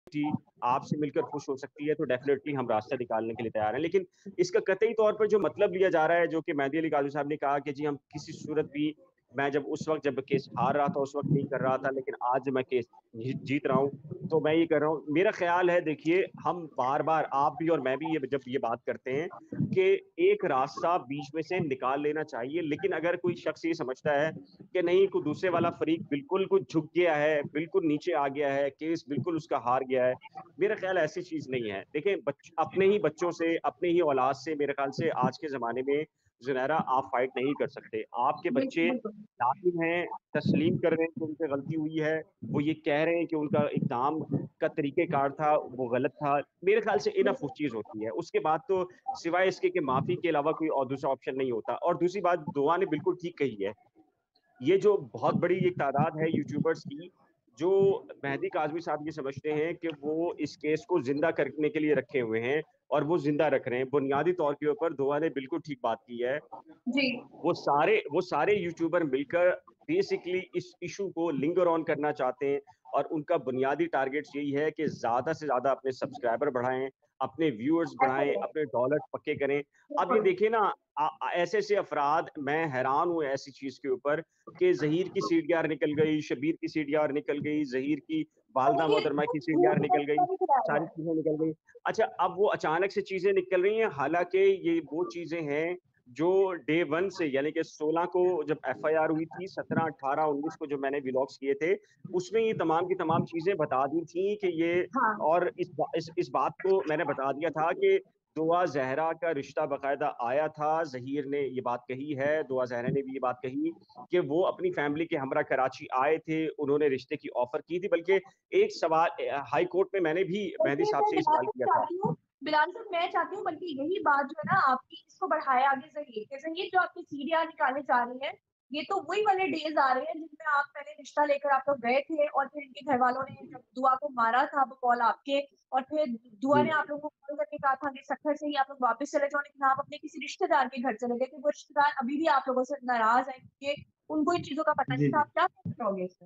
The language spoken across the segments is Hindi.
आपसे मिलकर खुश हो सकती है, तो डेफ़िनेटली हम रास्ता निकालने के लिए तैयार हैं। लेकिन इसका कतई तौर पर जो मतलब लिया जा रहा है, जो कि मेहदी अली काज़मी साहब ने कहा कि जी हम किसी सूरत भी मैं जब उस वक़्त जब केस हार रहा था, उस वक़्त नहीं कर रहा था, लेकिन आज मैं केस जीत रहा हूँ, तो मैं ये कर रहा हूँ। मेरा ख़्याल है देखिए, हम बार-बार आप भी और मैं भी ये जब ये बात करते हैं कि एक रास्ता बीच में से निकाल लेना चाहिए, लेकिन अगर कोई शख़्स ये समझता है कि नहीं कोई दूसरे वाला फ़रीक बिल्कुल कुछ झुक गया है, बिल्कुल नीचे आ गया है, केस बिल्कुल उसका हार गया है, मेरा ख़्याल ऐसी चीज़ नहीं है। देखें अपने ही बच्चों से, अपने ही औलाद से मेरे ख़्याल से आज के ज़माने में ज़ुनैरा आप फ़ाइट नहीं कर सकते। आपके बिल्कुल, बच्चे बिल्कुल। जाहिर हैं, तस्लीम कर रहे हैं कि उनसे गलती हुई है, वो ये कह रहे हैं कि उनका इक़दाम का तरीक़ेकार था, वो गलत था। मेरे ख़्याल से इनफ़ वो चीज़ होती है। उसके बाद तो सिवाय इसके कि माफ़ी के अलावा कोई और दूसरा ऑप्शन नहीं होता और दूसरी बात दुआ ने बिल्कुल ठीक कही है। ये जो बहुत बड़ी एक तादाद है यूट्यूबर्स की, जो मेहदी काज़मी साहब ये समझते हैं कि वो इस केस को ज़िंदा करने के लिए रखे हुए हैं और वो ज़िंदा रख रहे हैं। बुनियादी तौर के ऊपर दुआ ने बिल्कुल ठीक बात की है। जी। वो सारे यूट्यूबर मिलकर बेसिकली इस इश्यू को लिंगर ऑन करना चाहते हैं और उनका बुनियादी टारगेट्स यही है कि ज़्यादा से ज़्यादा अपने सब्सक्राइबर बढ़ाएँ, अपने व्यूअर्स ऐसा ही बढ़ाएँ, है। अपने डॉलर पक्के करें। अब ये बिल्कुल। देखिए ना ऐसे-ऐसे अफ़राद मैं हैरान हूँ ऐसी चीज़ के ऊपर कि ज़हीर की सीडीआर निकल गई, शब्बीर की सीडीआर निकल गई, ज़हीर की और वालिदा देखिए मोहतरमा इसमें की झूठ सीडीआर निकल का गई, भी गिराया सारी है। चीज़ें निकल गई। अच्छा अब वो अचानक से चीज़ें निकल रही हैं, हालाँकि ये वो चीज़ें हैं जो डे 1 से यानी कि 16 को जब एफआईआर हुई थी, 17, 18, 19 को जो मैंने व्लॉग्स किए थे, उसमें ये तमाम की तमाम चीज़ें बता दी थी कि ये हाँ। और इस बात को मैंने बता दिया था कि दुआ ज़हरा का रिश्ता बाकायदा आया था, ज़हीर ने ये बात कही है, दुआ ज़हरा ने भी ये बात कही कि वो अपनी फैमिली के हमरा कराची आए थे, उन्होंने रिश्ते की ऑफ़र की थी, बल्कि एक सवाल हाई कोर्ट में मैंने भी मेहदी देखिए साहब मैं से ये बिलाल सवाल से किया था। चाहती हूँ बिलाल साहब मैं चाहती हूँ बल्कि यही बात जो है ना आपकी इसको बढ़ाए आगे ज़हीर के ज़हीर जो आपकी सीढ़ियाँ निकालने जा रही हैं, ये तो वही वाले डेज़ आ रहे हैं जिनमें आप पहले रिश्ता लेकर आप लोग गए थे और फिर इनके घरवालों ने जब दुआ को मारा था वो कॉल आपके और फिर दुआ जी। ने आप लोगों को कॉल करके कहा था कि सत्तर से ही आप लोग वापस चले जाओ लेकिन आप अपने किसी रिश्तेदार के घर चले गए थे, वो रिश्तेदार अभी भी आप लोगों से नाराज़ हैं क्योंकि उनको इन चीज़ों का पता नहीं जी, था, जी। आप क्या कहना चाहोगे इसमें?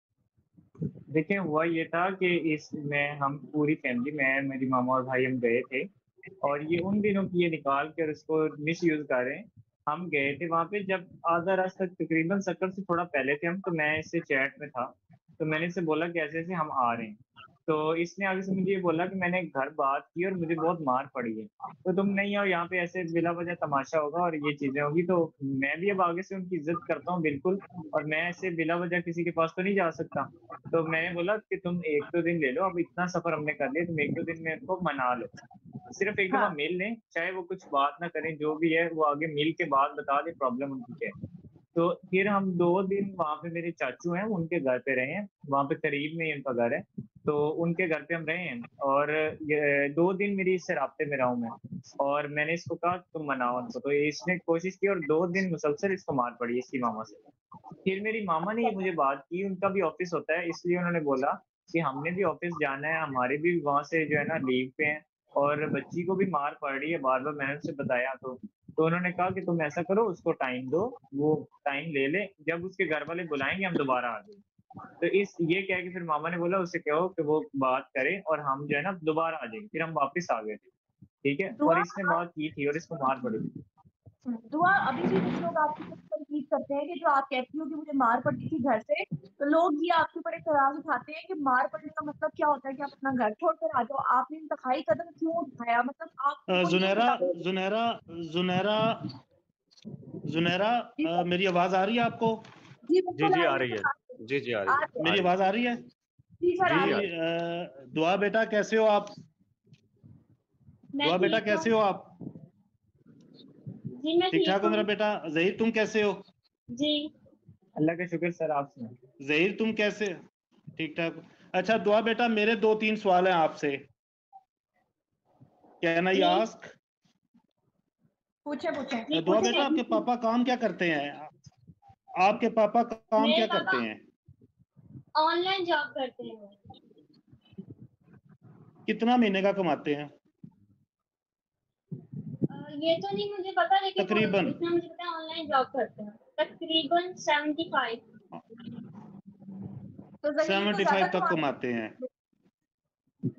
देखिए, हुआ ये था कि इसमें हम पूरी फैमिली मैं, मेरी मामा और भाई हम गए थे और ये उन दिनों की ये निकाल कर इसको मिसयूज़ कर रहे हैं। हम गए थे वहाँ पे जब आधा रास्ता तकरीबन 70 से थोड़ा पहले थे हम, तो मैं इससे चैट में था। तो मैंने इससे बोला कि ऐसे-ऐसे हम आ रहे हैं। तो इसने आगे से मुझे ये बोला कि मैंने घर बात की और मुझे बहुत मार पड़ी है। तो तुम नहीं आओ यहाँ पे ऐसे बिला वजह तमाशा होगा और ये चीज़ें होंगी। तो मैं भी अब आगे से उनकी इज़्ज़त करता हूँ बिल्कुल और मैं ऐसे बिला वजह किसी के पास तो नहीं जा सकता। तो मैंने बोला कि तुम 1-2 दिन ले लो, अब इतना सफ़र हमने कर लिया, तुम 1-2 दिन में इनको मना लो। सिर्फ़ एक दफ़ा हाँ। मिल लें, चाहे वो कुछ बात ना करें, जो भी है वो आगे मिल के बाद बता दें प्रॉब्लम उनकी क्या है। तो फिर हम 2 दिन वहाँ पे मेरे चाचू हैं, उनके घर पे रहे हैं, वहाँ पे करीब में ही उनका घर है, तो उनके घर पे हम रहे हैं और ये 2 दिन मेरी इससे राब्ते में रहा हूँ मैं और मैंने इसको कहा तुम मनाओ उनको, तो इसने कोशिश की और 2 दिन मुसलसल इसको मार पड़ी इसकी मामा से। फिर मेरी मामा ने ये मुझे बात की, उनका भी ऑफ़िस होता है, इसलिए उन्होंने बोला कि हमने भी ऑफ़िस जाना है, हमारे भी वहाँ से जो है ना लीव पे हैं और बच्ची को भी मार पड़ रही है बार-बार मैंने उनसे बताया तो उन्होंने कहा कि तुम ऐसा करो उसको टाइम दो, वो टाइम ले ले, जब उसके घर वाले बुलाएँगे हम दोबारा आ जाएँगे। तो इस ये कह के फिर मामा ने बोला उससे कहो कि वो बात करे और हम जो है ना दोबारा आ जाएँगे, फिर हम वापस आ गए थे, ठीक है? और दुआ इसने बात की थी और इसको मार पड़ी थी। दुआ अभी भी कुछ लोग आपके ऊपर तनकीद करते हैं कि जो आप कहती हो कि मुझे मार पड़ी थी घर से, तो लोग ये आपके ऊपर एतराज़ उठाते हैं कि मार पड़ने का मतलब क्या होता है कि आप अपना घर छोड़कर आ जाओ, आपने इंतहाई कदम क्यों उठाया? मतलब आपको ये ज़ुनैरा बताइए ज़ुनैरा ज़ुनैरा ज़ुनैरा जी सर, मेरी आवाज़ आ रही है आपको? जी जी, बिल्कुल जी, आ आ रही है रही है। सर, जी, जी, आ रही आ है, रही है। आ मेरी रही है। आवाज़ आ रही है? जी सर जी, आ जी, रही आ जी है। रही है। दुआ बेटा कैसे हो आप? मैं दुआ बेटा ठीक हूँ। कैसे हो आप? जी, मैं ठीक ठीक-ठाक हो हूँ। मेरा बेटा? ज़हीर तुम कैसे हो? जी। अल्लाह का शुक्र सर आप सुनाएँ? ज़हीर तुम कैसे ठीक-ठाक? अच्छा दुआ बेटा मेरे 2-3 सवाल हैं आपसे। कैन आई जी, आस्क? पूछें, पूछें। जी दुआ पूछे। बेटा आपके पापा काम क्या करते हैं? आपके पापा काम मेरे क्या पापा करते हैं? ऑनलाइन जॉब करते हैं। कितना महीने का कमाते हैं? ये तो नहीं मुझे पता लेकिन वो तकरीबन इतना मुझे पता है ऑनलाइन जॉब करते हैं। तकरीबन 75। तो ज़हीर तो 75 ज़्यादा तक कमाते कमाते हैं। हैं।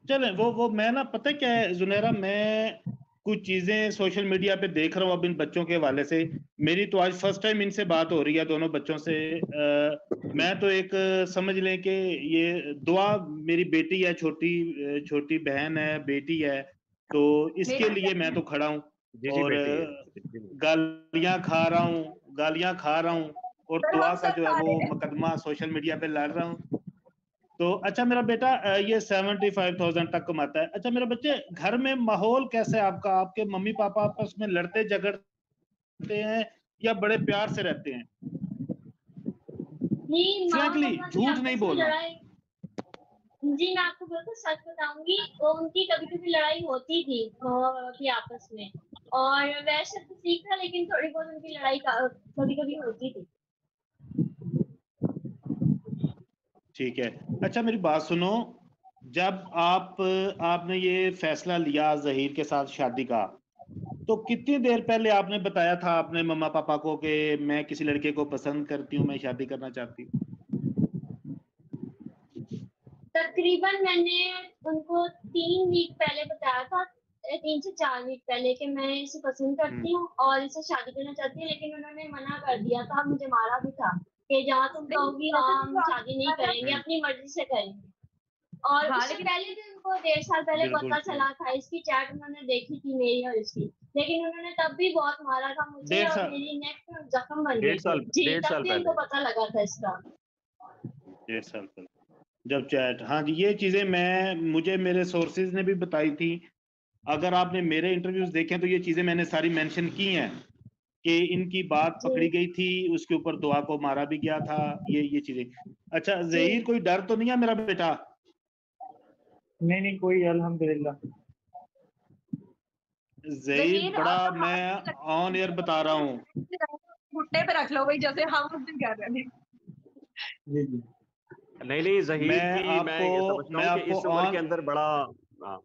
चलें वो मैं ना, पता है क्या है जुनेरा, मैं कुछ चीजें सोशल मीडिया पे देख रहा हूँ अब इन बच्चों के हवाले से। मेरी तो आज फर्स्ट टाइम इनसे बात हो रही है, दोनों बच्चों से। मैं तो एक समझ लें कि ये दुआ, मेरी बेटी है, छोटी बहन है, बेटी है, तो इसके लिए मैं तो खड़ा हूँ। जी जी और बेटी है। गालियां खा रहा हूँ और सर दुआ हम का सब जो है खा वो रहे हैं। मुकदमा सोशल मीडिया पे लड़ रहा हूँ। तो अच्छा मेरा बेटा ये 75,000 तक कमाता है। अच्छा मेरे बच्चे, घर में माहौल कैसा है आपका? आपके मम्मी पापा आपस में लड़ते झगड़ते हैं या बड़े प्यार से रहते हैं? नहीं, माँ फ्रैंकली, पापा की झूठ नहीं आपस में बोलना। लड़ाई। जी, मैं आपको बिल्कुल सच बताऊंगी, वो उनकी कभी कभी लड़ाई होती थी माँ पापा की आपस में। और वैसे तो ठीक था, लेकिन थोड़ी बहुत उनकी लड़ाई कभी कभी होती थी। ठीक है। अच्छा मेरी बात सुनो, जब आपने ये फैसला लिया जहीर के साथ शादी का, तो कितनी देर पहले आपने बताया था अपने मम्मा पापा को कि मैं किसी लड़के को पसंद करती हूँ, मैं शादी करना चाहती हूँ? तकरीबन मैंने उनको 3 वीक पहले बताया था, 3 से 4 वीक पहले, कि मैं इसे पसंद करती हूँ और इससे शादी करना चाहती हूँ। लेकिन उन्होंने मना कर दिया था, मुझे मारा भी था कि जहाँ तुम नहीं, कहोगी वैसे हाँ तो हम जो आपने शादी नहीं कहा था। करेंगे, अपनी मर्जी से करेंगे। और हाँ उससे लेकिन पहले भी उनको 1.5 साल पहले बिल्कुल पता ठीक। चला था, इसकी चैट उन्होंने देखी थी मेरी और इसकी। लेकिन उन्होंने तब भी बहुत मारा था मुझे, डेढ़ और साल मेरी नेक में जख्म बन गई थी जी, डेढ़ तब साल भी पहले। उनको पता लगा था इसका। 1.5 साल पहले जब चैट, हाँ जी, ये चीजें मुझे मेरे सोर्सेज ने भी बताई थी। अगर आपने मेरे इंटरव्यूज देखे हैं तो ये चीजें मैंने सारी मेंशन की हैं कि इनकी बात जी पकड़ी गई थी, उसके ऊपर दुआ को मारा भी गया था, ये चीजें। अच्छा जी जहीर, कोई डर तो नहीं है मेरा बेटा? नहीं नहीं, कोई अल्हम्दुलिल्लाह। जहीर जहीर बड़ा, आपका हाथ मैं नहीं ऑन एयर बता रहा हूँ। घुटने पे रख लो भाई, जैसे हम उस दिन कर रहे थे। जी जी। नहीं नहीं, जहीर मैं भी मैं आपको ये समझता मैं हूँ कि आपको इस उम्र के ऑन अंदर बड़ा। हाँ,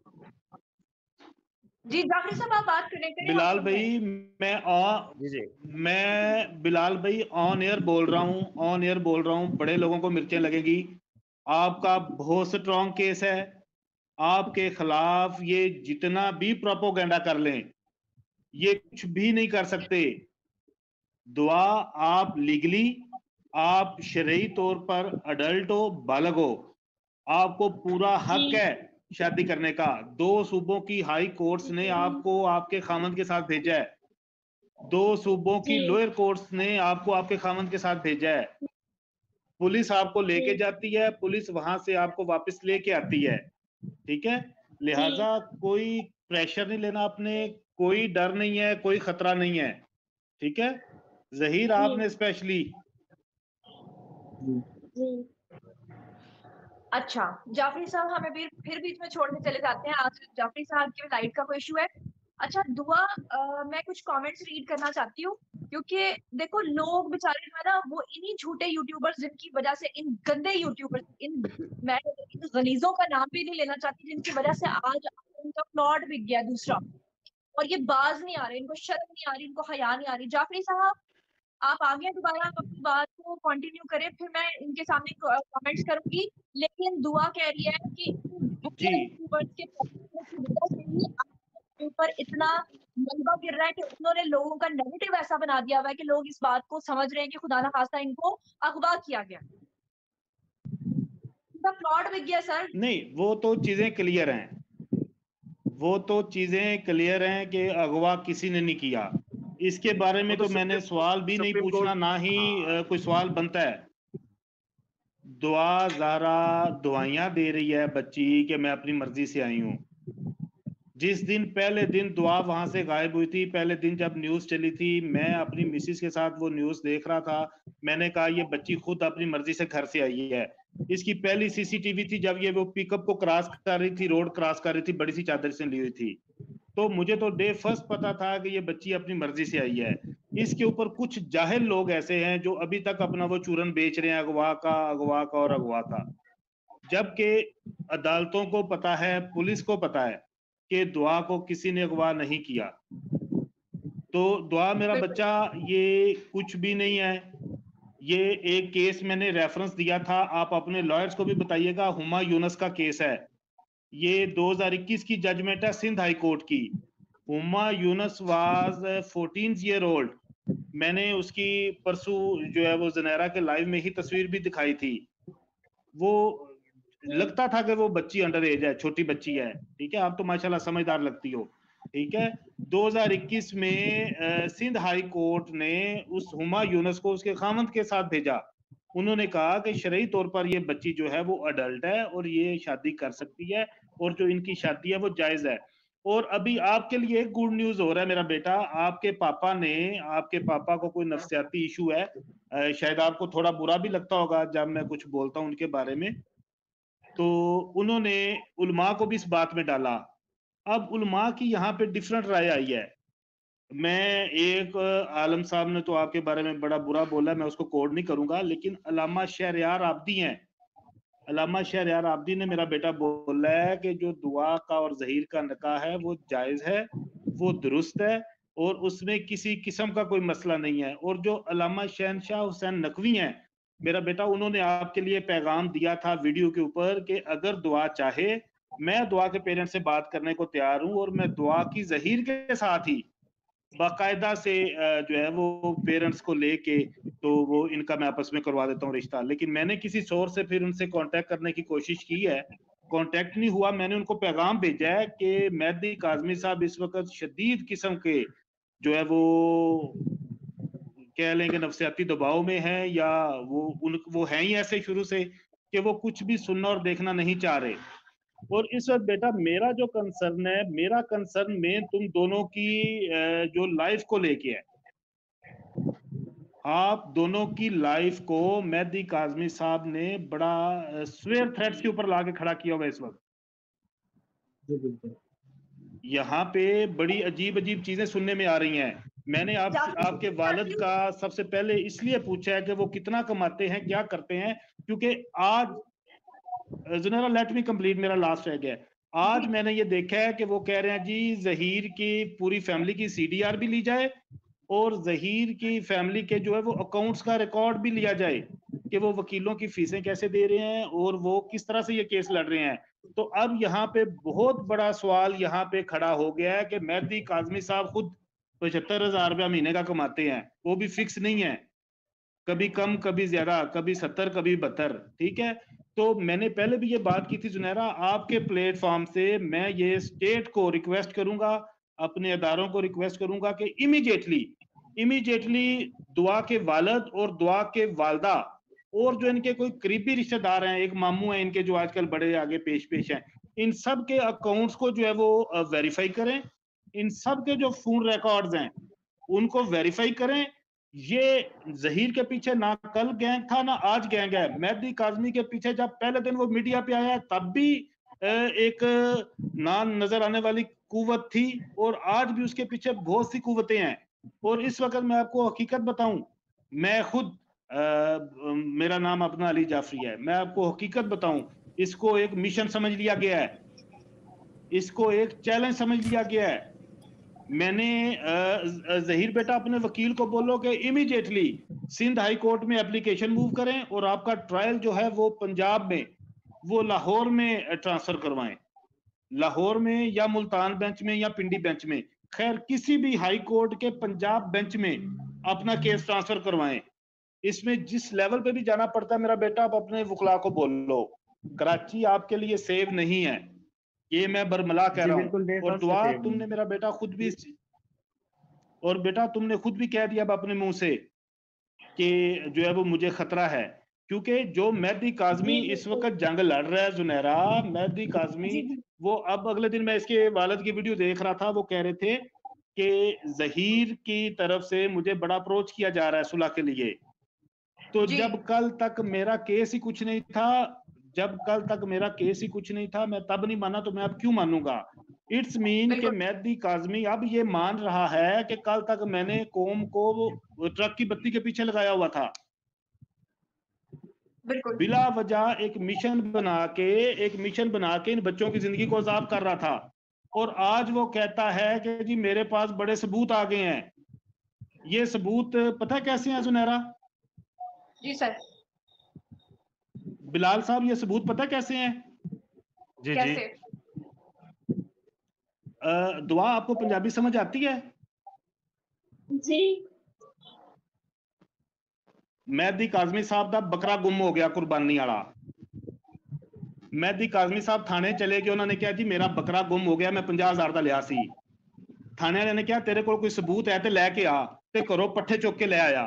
जी जाफरी साहब आप बात करें करें, हम बिलाल सुन रहे हैं। भाई, मैं ऑन जी जी। बिलाल भाई ऑन एयर बोल रहा हूँ, ऑन एयर बोल रहा हूँ। बड़े लोगों को मिर्चें लगेगी। आपका बहुत स्ट्रॉन्ग केस है, आपके खिलाफ ये जितना भी प्रोपोगेंडा कर लें ये कुछ भी नहीं कर सकते। दुआ, आप लीगली, आप शरई तौर पर अडल्ट हो, बालग हो, आपको पूरा जी हक है शादी करने का। 2 सूबों की हाई कोर्ट्स ने आपको आपके खामंद के साथ भेजा है, 2 सूबों की जी लोअर कोर्ट्स ने आपको आपके खामंद के साथ भेजा है। पुलिस आपको लेके जी जाती है, पुलिस वहां से आपको वापस लेके आती है, ठीक है? जी लिहाजा कोई प्रेशर नहीं लेना आपने, कोई डर नहीं है, कोई खतरा नहीं है, ठीक है? जहीर जी आपने स्पेशली, जी अच्छा जाफरी साहब, हमें फिर बीच में छोड़ के चले जाते हैं। आज जाफरी साहब के लाइट का कोई इशू है। अच्छा दुआ, मैं कुछ कमेंट्स रीड करना चाहती हूँ, क्योंकि देखो लोग बेचारे जो है ना, वो इन्हीं झूठे यूट्यूबर्स जिनकी वजह से, इन गंदे यूट्यूबर्स, मैं इन गलीजों का नाम भी नहीं लेना चाहती, जिनकी वजह से आज उनका प्लॉट बिक गया दूसरा, और ये बाज नहीं आ रहे, इनको शर्म नहीं आ रही, इनको हया नहीं आ रही। जाफरी साहब आप आगे दोबारा आप अपनी बात को कंटिन्यू करें, फिर मैं इनके सामने कमेंट्स करूंगी। लेकिन दुआ कह रही है कि जी यूट्यूबर्स के की वजह से ही आपके ऊपर इतना मलबा गिर रहा है कि उन्होंने लोगों का नेगेटिव ऐसा बना दिया हुआ है कि लोग इस बात को समझ रहे हैं कि खुदा ना खास्ता इनको अगवा किया गया, इनका प्लॉट बिक गया सर। नहीं, वो तो चीजें क्लियर हैं, वो तो चीजें क्लियर हैं कि अगवा किसी ने नहीं किया। इसके बारे वो में तो तो मैंने सवाल भी नहीं सुप्रीम पूछना, कोर्ट। ना ही हाँ कोई सवाल बनता है। दुआ ज़ारा दुआइयां दे रही है बच्ची कि मैं अपनी मर्जी से आई हूँ। जिस दिन पहले दिन दुआ वहां से गायब हुई थी, पहले दिन जब न्यूज चली थी, मैं अपनी मिसिस के साथ वो न्यूज देख रहा था। मैंने कहा ये बच्ची खुद अपनी मर्जी से घर से आई है। इसकी पहली सीसीटीवी थी जब ये वो पिकअप को क्रॉस कर रही थी, रोड क्रॉस कर रही थी, बड़ी सी चादर से ली हुई थी। तो मुझे तो डे फर्स्ट पता था कि ये बच्ची अपनी मर्जी से आई है। इसके ऊपर कुछ जाहिल लोग ऐसे हैं जो अभी तक अपना वो चूरन बेच रहे हैं, अगवा का, अगवा का और अगवा का। जबकि अदालतों को पता है, पुलिस को पता है कि दुआ को किसी ने अगवा नहीं किया। तो दुआ मेरा बिल्कुल बच्चा ये कुछ भी नहीं है। ये एक केस मैंने रेफरेंस दिया था, आप अपने लॉयर्स को भी बताइएगा, हुमा यूनस का केस है। ये 2021 की जजमेंट है सिंध हाई कोर्ट की। Huma Younus was 14 year old. मैंने उसकी परसों जो है वो ज़नैरा के लाइव में ही तस्वीर भी दिखाई थी। वो लगता था कि वो बच्ची अंडर एज है, छोटी बच्ची है। ठीक है, आप तो माशाल्लाह समझदार लगती हो। ठीक है, 2021 में सिंध हाई कोर्ट ने उस हुमा यूनुस को उसके खामंद के साथ भेजा। उन्होंने कहा कि शरई तौर पर ये बच्ची जो है वो अडल्ट है और ये शादी कर सकती है और जो इनकी शादी है वो जायज है। और अभी आपके लिए एक गुड न्यूज हो रहा है मेरा बेटा, आपके पापा को कोई नफ्सियाती इशू है। शायद आपको थोड़ा बुरा भी लगता होगा जब मैं कुछ बोलता हूं उनके बारे में। तो उन्होंने उलमा को भी इस बात में डाला। अब उलमा की यहाँ पे डिफरेंट राय आई है। मैं एक आलम साहब ने तो आपके बारे में बड़ा बुरा बोला, मैं उसको कोड नहीं करूंगा, लेकिन अल्लामा शहरयार आबदी हैं। अल्लामा शहरयार आबदी ने मेरा बेटा बोला है कि जो दुआ का और जहीर का निकाह है वो जायज है, वो दुरुस्त है और उसमें किसी किस्म का कोई मसला नहीं है। और जो अल्लामा शहनशाह हुसैन नकवी हैं मेरा बेटा, उन्होंने आपके लिए पैगाम दिया था वीडियो के ऊपर कि अगर दुआ चाहे, मैं दुआ के पेरेंट्स से बात करने को तैयार हूं और मैं दुआ की जहीर के साथ ही बाकायदा से जो है वो पेरेंट्स को लेके तो वो इनका मैं आपस में करवा देता हूँ रिश्ता। लेकिन मैंने किसी सोर्स से फिर उनसे कांटेक्ट करने की कोशिश की है, कांटेक्ट नहीं हुआ। मैंने उनको पैगाम भेजा है कि मेहदी काजमी साहब इस वक्त शदीद किस्म के जो है वो कह लेंगे नफ्सियाती दबाव में है, या वो हैं ही ऐसे शुरू से कि वो कुछ भी सुनना और देखना नहीं चाह रहे। और इस वक्त बेटा मेरा जो कंसर्न है, मेरा कंसर्न में तुम दोनों की जो लाइफ को लेके है। आप दोनों की लाइफ को मेहदी काजमी साहब ने बड़ा स्वेयर थ्रेट्स के ऊपर लाके खड़ा किया हुआ इस वक्त। जी बिल्कुल। यहाँ पे बड़ी अजीब अजीब चीजें सुनने में आ रही हैं। मैंने आपके वालिद का सबसे पहले इसलिए पूछा है कि वो कितना कमाते हैं, क्या करते हैं, क्योंकि आज ज़ुनैरा लेट मी कंप्लीट, मेरा लास्ट रह गया। आज मैंने ये देखा है कि वो कह रहे हैं जी ज़हीर की पूरी फैमिली की सीडीआर भी ली जाए और ज़हीर की फैमिली के जो है वो अकाउंट्स का रिकॉर्ड भी लिया जाए कि वो वकीलों की फीसें कैसे दे रहे हैं और वो किस तरह से ये केस लड़ रहे हैं। तो अब यहाँ पे बहुत बड़ा सवाल यहाँ पे खड़ा हो गया है कि मेहदी काजमी साहब खुद 75,000 रुपया महीने का कमाते हैं, वो भी फिक्स नहीं है, कभी कम कभी ज्यादा, कभी 70 कभी 72। ठीक है, तो मैंने पहले भी ये बात की थी ज़ुनैरा, आपके प्लेटफॉर्म से मैं ये स्टेट को रिक्वेस्ट करूंगा, अपने अदारों को रिक्वेस्ट करूंगा कि इमीडिएटली दुआ के वालिद और दुआ के वालदा और जो इनके कोई करीबी रिश्तेदार हैं, एक मामू हैं इनके जो आजकल बड़े आगे पेश हैं, इन सब के अकाउंट्स को जो है वो वेरीफाई करें, इन सब के जो फोन रिकॉर्ड्स हैं उनको वेरीफाई करें। ये ज़हीर के पीछे ना कल गैंग था ना आज गैंग है। मेहदी काजमी के पीछे जब पहले दिन वो मीडिया पे आया तब भी एक ना नजर आने वाली कुव्वत थी और आज भी उसके पीछे बहुत सी कुव्वतें हैं। और इस वक्त मैं आपको हकीकत बताऊं, मैं खुद मेरा नाम अपना अली जाफरी है, मैं आपको हकीकत बताऊं, इसको एक मिशन समझ लिया गया है, इसको एक चैलेंज समझ लिया गया है। मैंने ज़हीर बेटा अपने वकील को बोलो कि इमीडिएटली सिंध हाई कोर्ट में एप्लीकेशन मूव करें और आपका ट्रायल जो है वो पंजाब में, वो लाहौर में ट्रांसफर करवाएं, लाहौर में या मुल्तान बेंच में या पिंडी बेंच में, खैर किसी भी हाई कोर्ट के पंजाब बेंच में अपना केस ट्रांसफर करवाएं। इसमें जिस लेवल पे भी जाना पड़ता है मेरा बेटा, आप अपने वकला को बोल लो, कराची आपके लिए सेव नहीं है, ये मैं बरमला कह रहा हूँ। और दुआ तुमने मेरा बेटा खुद भी, और बेटा तुमने खुद भी कह दिया अब अपने मुंह से कि जो है वो मुझे खतरा है, क्योंकि जो मेहदी काजमी इस वक्त जंग लड़ रहा है ज़ुनैरा, मेहदी काजमी, वो अब अगले दिन मैं इसके वालिद की वीडियो देख रहा था, वो कह रहे थे कि ज़हीर की तरफ से मुझे बड़ा अप्रोच किया जा रहा है सुलह के लिए। तो जब कल तक मेरा केस ही कुछ नहीं था, मैं तब नहीं माना तो मैं अब क्यों मानूंगा। इट्स मीन कि मेहदी काजमी अब ये मान रहा है कि कल तक मैंने कौम को ट्रक की बत्ती के पीछे लगाया हुआ था, बिला वजह एक मिशन बना के इन बच्चों की जिंदगी को अजाब कर रहा था। और आज वो कहता है कि जी मेरे पास बड़े सबूत आ गए हैं। ये सबूत पता है कैसे हैं ज़ुनैरा? जी सर। बिलाल साहब, ये सबूत पता कैसे हैं? जी कैसे? जी दुआ आपको पंजाबी समझ आती है? जी। मेहदी काज़मी साहब दा बकरा गुम हो गया कुर्बानी वाला। मेहदी काज़मी साहब थाने चले गए, उन्होंने कहा जी मेरा बकरा गुम हो गया, मैं 50,000 का लिया सी। थाने वाले ने कहा तेरे को कोई सबूत है तो लैके आ, ते घरों पट्ठे चुक के ले आया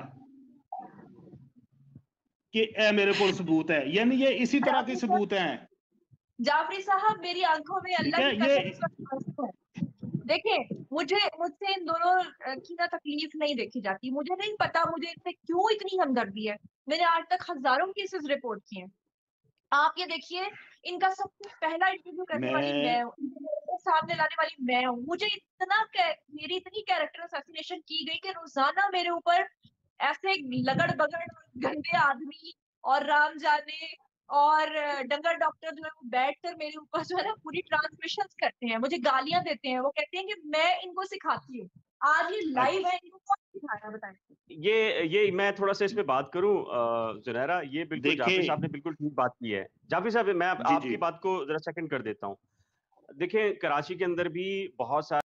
कि ए मेरे को सबूत है। यानी ये इसी तरह के सबूत हैं। जाफरी साहब, मेरी आंखों में ठीक अल्लाह है, की ये कसम आंसू है। देखिए, मुझसे इन दोनों की ना तकलीफ नहीं देखी जाती। मुझे नहीं पता मुझे इनसे क्यों इतनी हमदर्दी है। मैंने आज तक हजारों केसेस रिपोर्ट किए हैं। आप ये देखिए, इनका सबसे पहला इंटरव्यू करने वाली मैं हूँ, इनको सामने लाने वाली मैं हूँ। मुझे मेरी इतनी कैरेक्टर असैसिनेशन की गई कि रोजाना मेरे ऊपर ऐसे लगड़ बगड़ गंदे आदमी और राम जाने और डंगर डॉक्टर जो है वो बैठकर मेरे ऊपर जो है ना पूरी ट्रांसमिशन करते हैं, मुझे गालियां देते हैं। वो कहते हैं कि मैं इनको सिखाती हूँ। आज ये लाइव है, इनको कौन सिखाया बताएं? ये मैं थोड़ा-सा इस पे बात करूँ ज़ुनैरा, ये बिल्कुल जाफ़री देखिए साहब ने बिल्कुल ठीक बात की है। जाफ़री साहब, मैं जी, आपकी जी। बात को ज़रा सेकंड कर देता हूँ। देखिए, कराची के अंदर भी बहुत सारे